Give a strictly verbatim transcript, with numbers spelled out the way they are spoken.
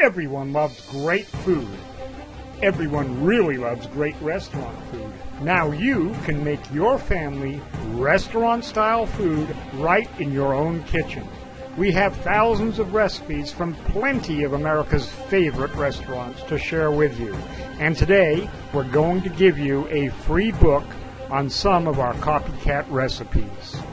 Everyone loves great food. Everyone really loves great restaurant food. Now you can make your family restaurant-style food right in your own kitchen. We have thousands of recipes from plenty of America's favorite restaurants to share with you. And today, we're going to give you a free book on some of our Copycat recipes.